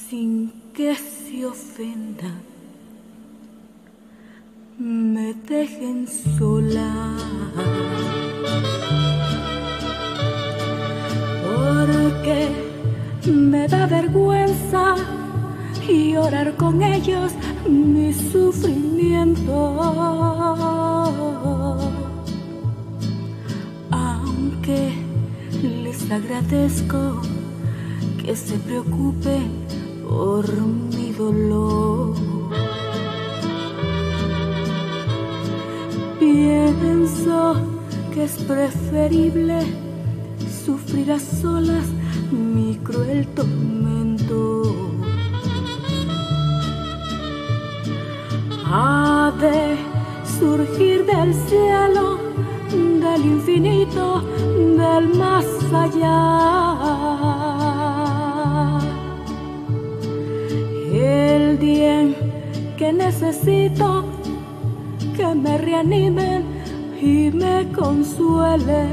sin que se ofendan, me dejen sola, porque me da vergüenza llorar con ellos mi sufrimiento, aunque les agradezco que se preocupen por mi dolor. Pienso que es preferible sufrir a solas mi cruel tormento. Ha de surgir del cielo, del infinito, del más allá, el día que necesito que me reanimen y me consuelen.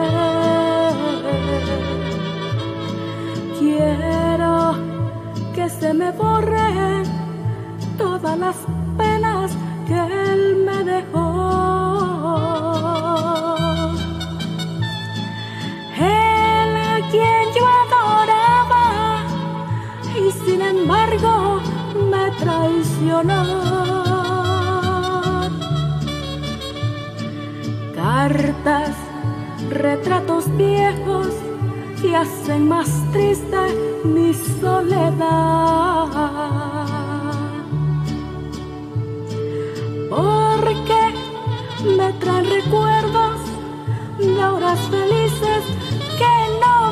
Quiero que se me borren todas las penas que él me dejó. Él a quien yo adoraba y sin embargo me traicionó. Cartas, retratos viejos que hacen más triste mi soledad, porque me traen recuerdos de horas felices que no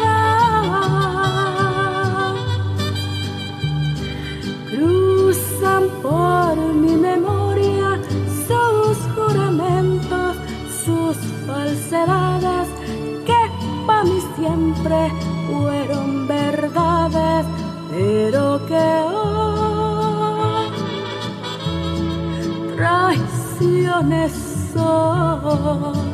vendrán. Cruzan por mi memoria sus juramentos, sus falsedades, que para mí siempre fueron verdades, pero que hoy traiciones son.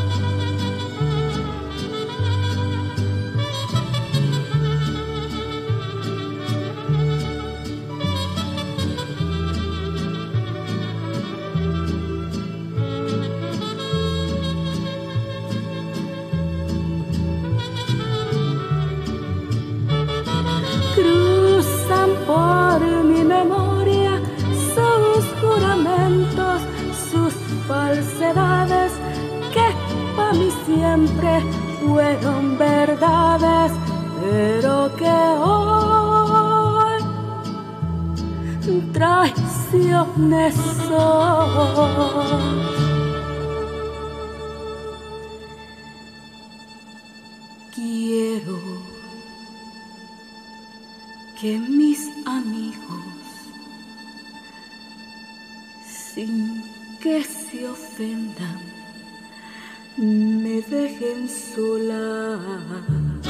Cruzan por mi memoria sus juramentos, sus falsedades, que para mí siempre fueron verdades, pero que hoy traiciones son. Quiero que mis amigos, sin que se ofendan, me dejen sola.